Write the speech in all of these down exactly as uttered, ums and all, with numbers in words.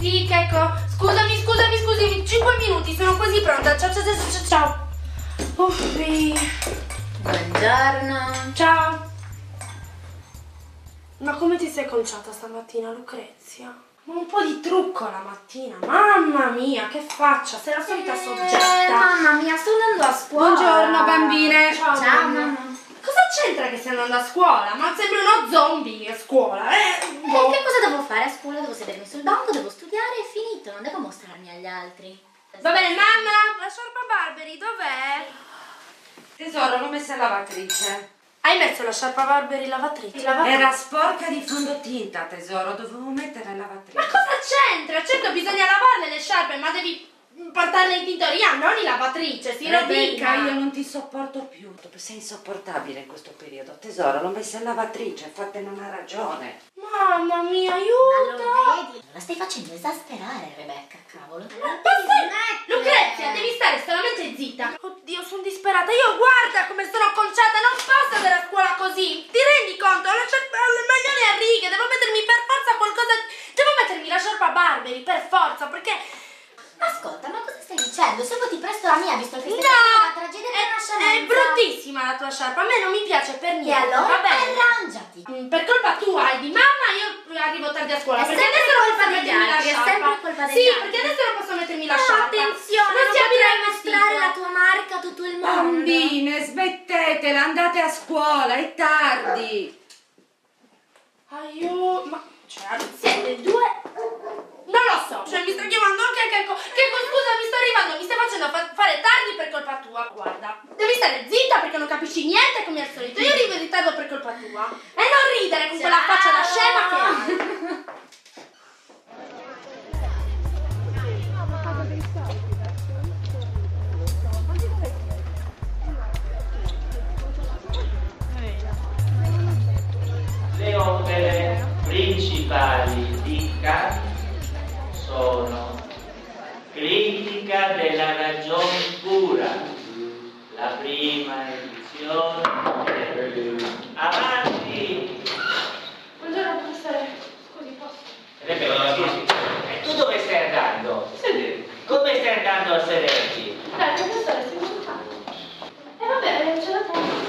sì, Checco. Scusami, scusami, scusami. cinque minuti, sono quasi pronta. Ciao, ciao, ciao, ciao, ciao. Uffi. Buongiorno. Ciao. Ma come ti sei conciata stamattina, Lucrezia? Ma un po' di trucco la mattina. Mamma mia, che faccia. Sei la solita soggetta. Eh, mamma mia, sto andando a scuola. Buongiorno, bambine. Ciao, Ciao mamma. mamma. Cosa c'entra che stai andando a scuola? Ma sembri uno zombie a scuola, eh? Boh. E che cosa devo fare a scuola? Devo sedermi sul banco, devo studiare e finito. Non devo mostrarmi agli altri. Va bene, mamma, la sciarpa Barberi dov'è? Tesoro, l'ho messa in lavatrice. Hai messo la sciarpa Barberi in lavatrice? Era sporca di fondotinta, tesoro, dovevo mettere in lavatrice. Ma cosa c'entra? Certo, bisogna lavarle le sciarpe, ma devi portarle in tintoria, non in lavatrice, si lo dica. Io non ti sopporto più, sei insopportabile in questo periodo. Tesoro, l'ho messa in lavatrice, infatti non ha ragione. Mamma mia, Ma aiuto! lo vedi? La stai facendo esasperare, Rebecca, cavolo. Ma stai... Lucrezia, devi stare solamente zitta. Oddio, sono disperata. Io guarda come sono conciata, non posso andare a scuola così. Ti rendi conto? Ho la sciarpa, le maglione a righe, devo mettermi per forza qualcosa... Devo mettermi la sciarpa Barberi, per forza, perché... Ascolta, ma cosa stai dicendo? Se vuoi ti presto la mia, visto che stai No, facendo una tragedia per una è, scemenza. è bruttissima la tua sciarpa, a me non mi piace per niente. E allora va bene? arrangiati. Mm, Per colpa tua e di mamma io arrivo tardi a scuola. È perché sempre adesso non colpa posso degli mettermi la altri, è sciarpa. sempre colpa degli Sì, altri. perché adesso non posso mettermi la No, sciarpa. attenzione, non non si potrai aprirà il mostrare vestito. la tua marca a tutto il mondo. Bambine, smettetela, andate a scuola, è tardi. Aiuto, ma cioè siete due? Non lo so, cioè mi sta chiamando anche Checco. Checco, scusa, mi sto arrivando, mi stai facendo fa fare tardi per colpa tua. Guarda, devi stare zitta perché non capisci niente come al solito. Io arrivo in ritardo per colpa tua. E non ridere con quella faccia da scema che hai. Le opere principali di Kant sono Critica della ragione pura, la prima edizione. Avanti! Buongiorno professore, scusi, posso? Rebecca, scusi, e tu dove stai andando? Sedere. Come stai andando a sederti? Dai, professore, sei voluto. E vabbè, ce la faccio.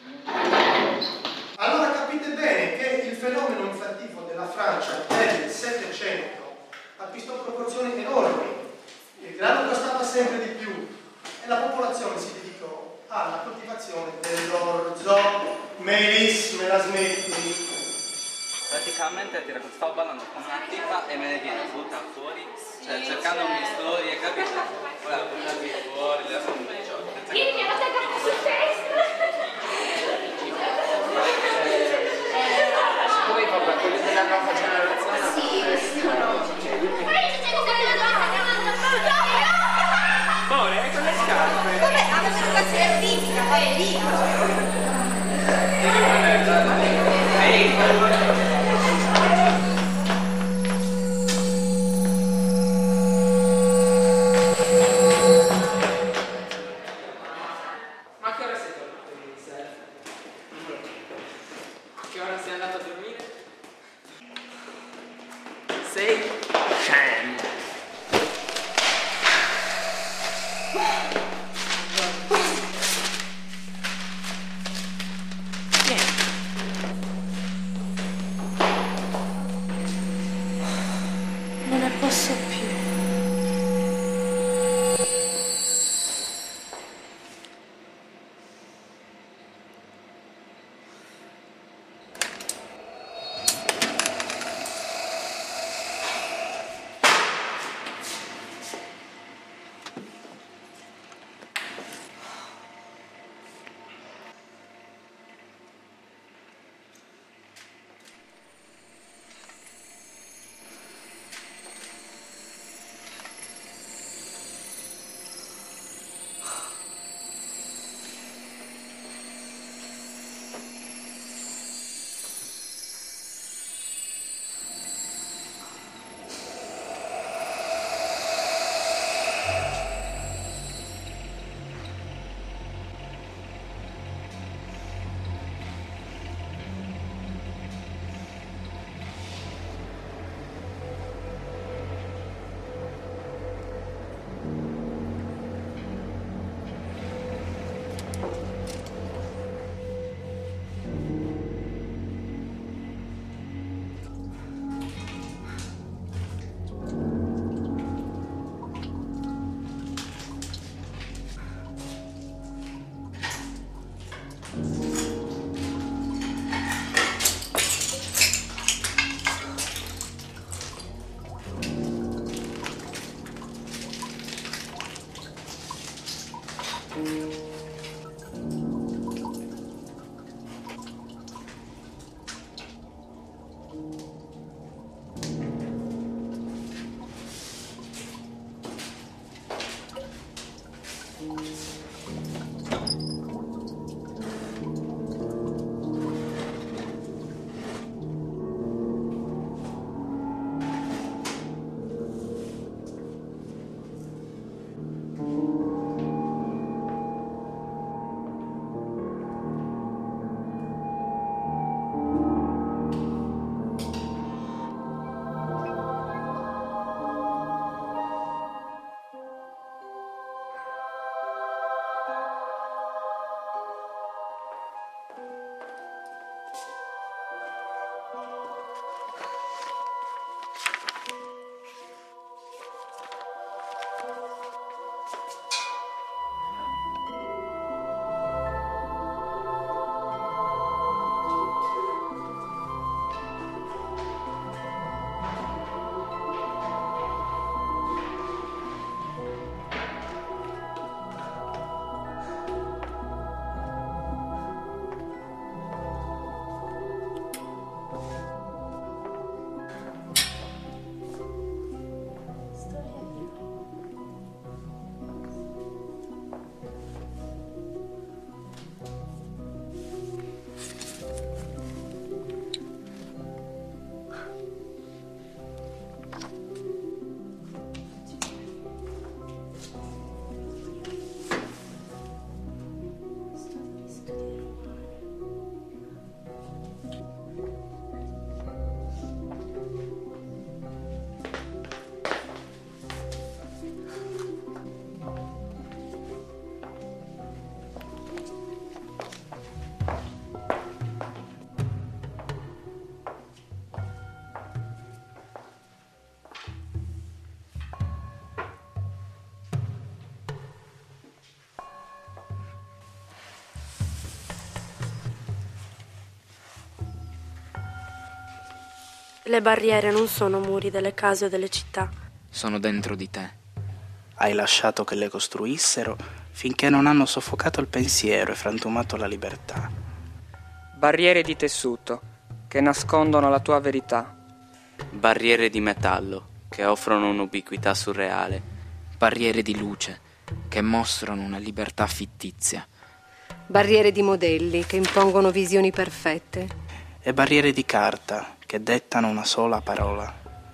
Allora capite bene che il fenomeno inflattivo della Francia del Settecento ha visto proporzioni enormi, il grano costava sempre di più e la popolazione si dedicò alla coltivazione dell'orzo. Melis, me la smetti? Praticamente ti racconto, stavo ballando con una tipa e me ne viene buttata fuori, cioè cercando un storie, capito? Voleva buttarmi fuori, le sono un gioco. Vieni, ma stai capendo su testa! Poi vabbè, quelli della nuova generazione. Sì, sì, no. Amore, con le scarpe. Vabbè, ha una educazione fisica, poi è lì. Ma che ora sei tornato ieri sera? Che ora sei andato a dormire? Sei Chan. Le barriere non sono muri delle case o delle città. Sono dentro di te. Hai lasciato che le costruissero finché non hanno soffocato il pensiero e frantumato la libertà. Barriere di tessuto che nascondono la tua verità. Barriere di metallo che offrono un'ubiquità surreale. Barriere di luce che mostrano una libertà fittizia. Barriere di modelli che impongono visioni perfette. E barriere di carta che dettano una sola parola.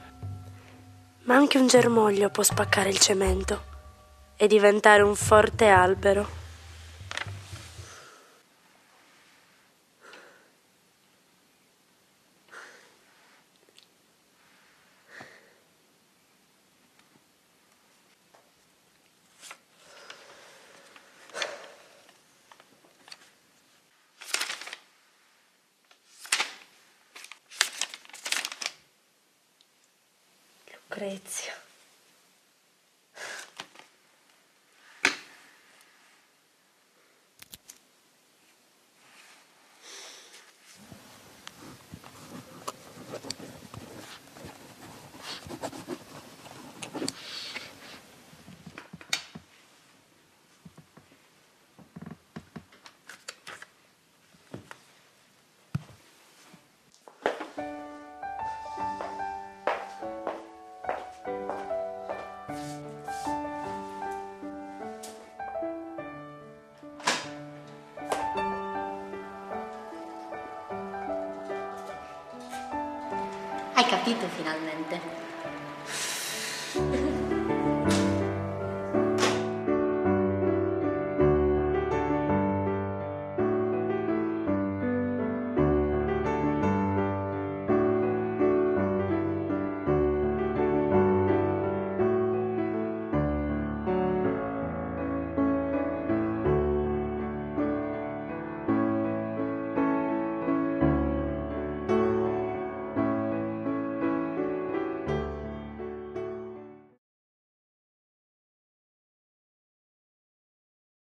Ma anche un germoglio può spaccare il cemento e diventare un forte albero. Lucrezia. Hai capito finalmente?